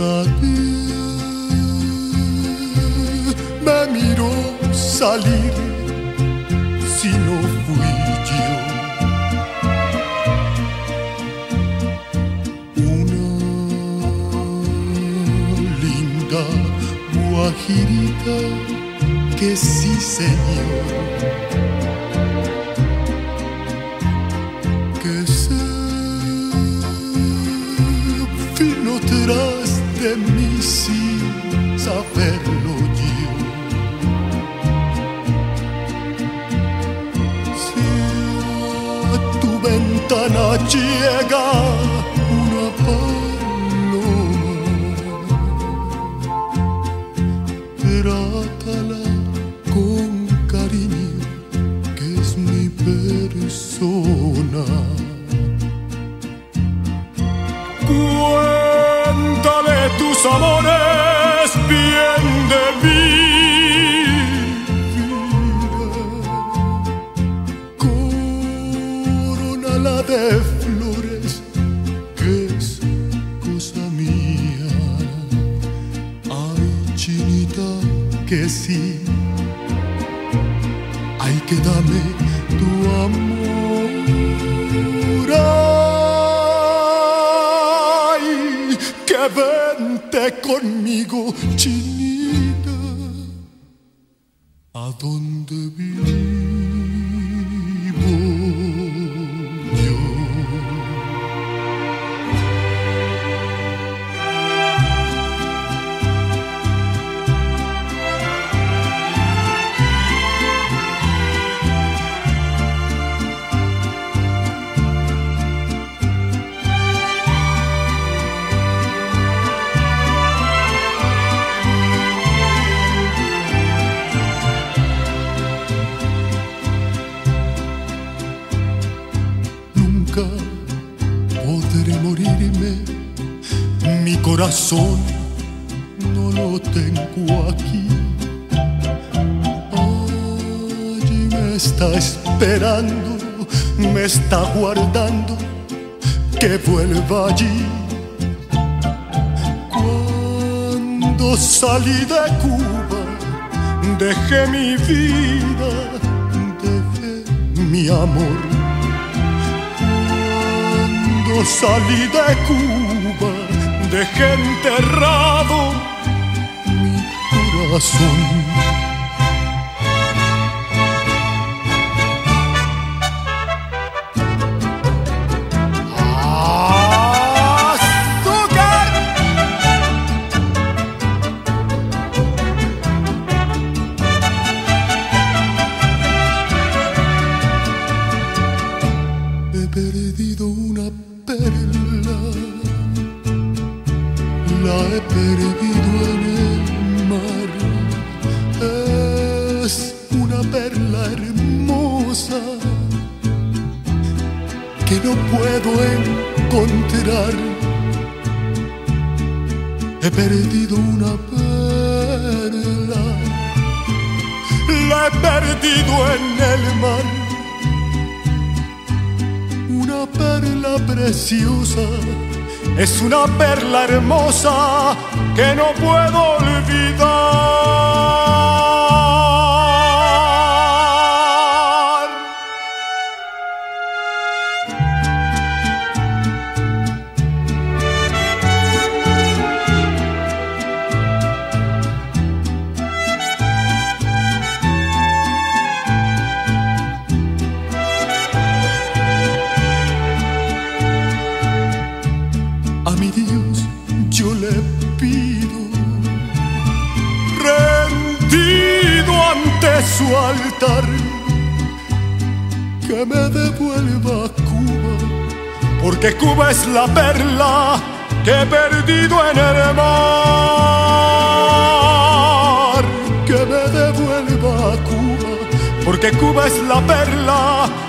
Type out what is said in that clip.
Nadie me miró salir si no fui yo. Una linda guajirita que sí, señor, que se vino tras de mí sin saberlo yo. Si a tu ventana llega una paloma, trátala con cariño, que es mi persona. Cuéntale tus amores bien de mí, vida. Corónala de flores, que es cosa mía. Ay, chinita, que sí. Ay, que dame tu amor. Ay, que vente conmigo, chinita, a donde vivo yo. Nunca podré morirme, mi corazón no lo tengo aquí. Allí me está esperando, me está guardando, que vuelva allí. Cuando salí de Cuba, dejé mi vida, dejé mi amor. Cuando salí de Cuba, dejé enterrado mi corazón. ¡Azúcar! He perdido una perla, la he perdido en el mar. Es una perla hermosa que no puedo encontrar. He perdido una perla, la he perdido en el mar. Una perla preciosa, es una perla hermosa que no puedo olvidar. A mi Dios yo le pido, rendido ante su altar, que me devuelva Cuba, porque Cuba es la perla que he perdido en el mar. Que me devuelva Cuba, porque Cuba es la perla